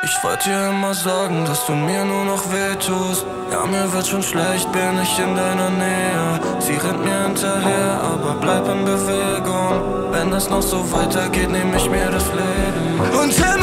Ich wollte dir immer sagen, dass du mir nur noch wehtust. Ja, mir wird schon schlecht, bin ich in deiner Nähe. Sie rennt mir hinterher, aber bleib in Bewegung. Wenn es noch so weitergeht, nehm ich mir das Leben. Und